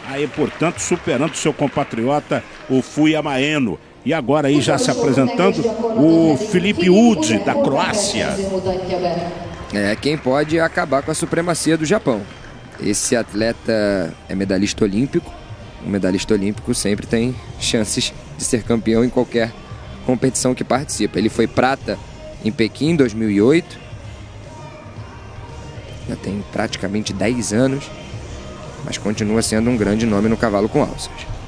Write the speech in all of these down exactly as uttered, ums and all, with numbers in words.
Aí, portanto, superando seu compatriota, o Fuia Maeno. E agora aí já se apresentando o Filipe Uđ, da Croácia. É quem pode acabar com a supremacia do Japão. Esse atleta é medalhista olímpico. O medalhista olímpico sempre tem chances de ser campeão em qualquer competição que participa. Ele foi prata em Pequim em dois mil e oito. Já tem praticamente dez anos, mas continua sendo um grande nome no cavalo com alças.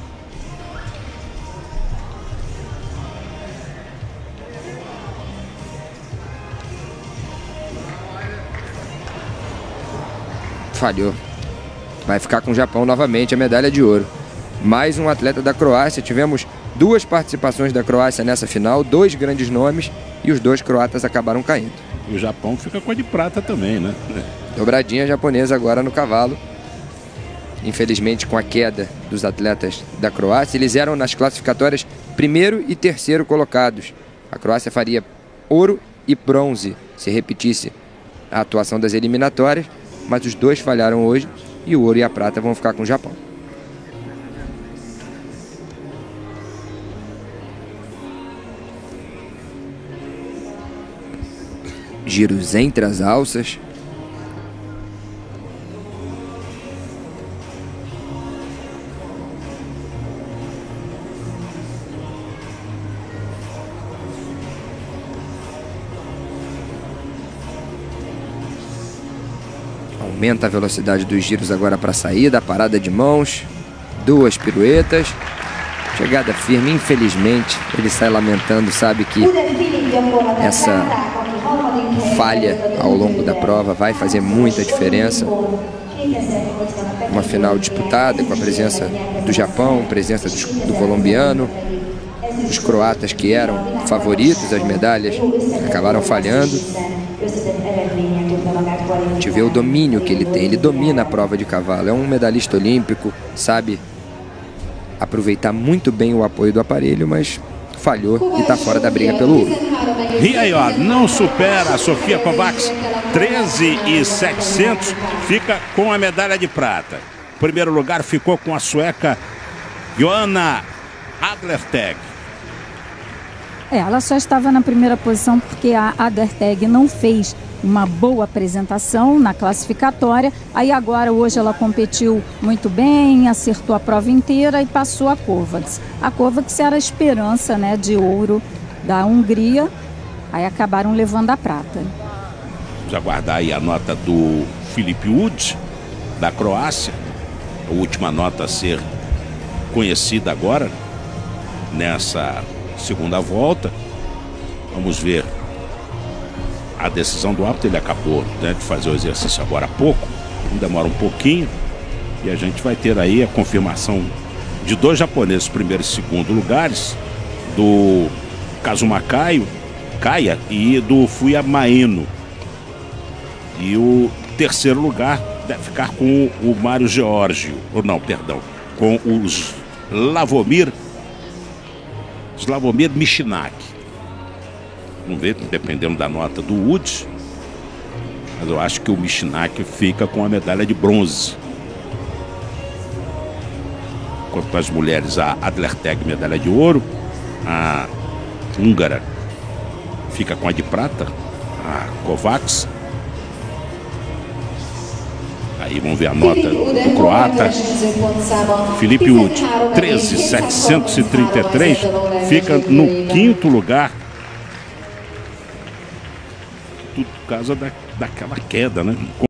Falhou. Vai ficar com o Japão novamente a medalha de ouro. Mais um atleta da Croácia. Tivemos duas participações da Croácia nessa final, dois grandes nomes, e os dois croatas acabaram caindo. E o Japão fica com a de prata também, né? Dobradinha japonesa agora no cavalo. Infelizmente, com a queda dos atletas da Croácia, eles eram nas classificatórias primeiro e terceiro colocados. A Croácia faria ouro e bronze se repetisse a atuação das eliminatórias, mas os dois falharam hoje e o ouro e a prata vão ficar com o Japão. Giros entre as alças. Aumenta a velocidade dos giros agora para a saída, a parada de mãos, duas piruetas, chegada firme. Infelizmente, ele sai lamentando, sabe que essa falha ao longo da prova vai fazer muita diferença. Uma final disputada com a presença do Japão, presença do, do colombiano. Os croatas, que eram favoritos às medalhas, acabaram falhando. A gente vê o domínio que ele tem, ele domina a prova de cavalo, é um medalhista olímpico, sabe aproveitar muito bem o apoio do aparelho, mas falhou e está fora da briga pelo ouro. E aí, ó, não supera a Sofia Kovacs, treze e setecentos, fica com a medalha de prata. Primeiro lugar ficou com a sueca Johanna Adlerteg. É, ela só estava na primeira posição porque a Adlerteg não fez uma boa apresentação na classificatória. Aí agora, hoje, ela competiu muito bem, acertou a prova inteira e passou a Kovacs. A Kovacs era a esperança, né, de ouro da Hungria, aí acabaram levando a prata. Vamos aguardar aí a nota do Filipe Uđ, da Croácia. A última nota a ser conhecida agora, nessa segunda volta. Vamos ver a decisão do árbitro. Ele acabou, né, de fazer o exercício agora há pouco, demora um pouquinho, e a gente vai ter aí a confirmação de dois japoneses, primeiro e segundo lugares, do Kazuma Kaio, Kaya e do Fuia Maeno. E o terceiro lugar deve ficar com o Mário Geórgio, ou não, perdão, com o Slavomir Slavomir Michnak. Vamos ver, dependendo da nota do Uđ, mas eu acho que o Michnak fica com a medalha de bronze. Quanto às mulheres, a Adlerteg, medalha de ouro, a húngara fica com a de prata, a Kovacs. Aí vamos ver a nota do croata. Filipe Uđ, treze mil setecentos e trinta e três, fica no quinto lugar. Tudo por causa da, daquela queda, né?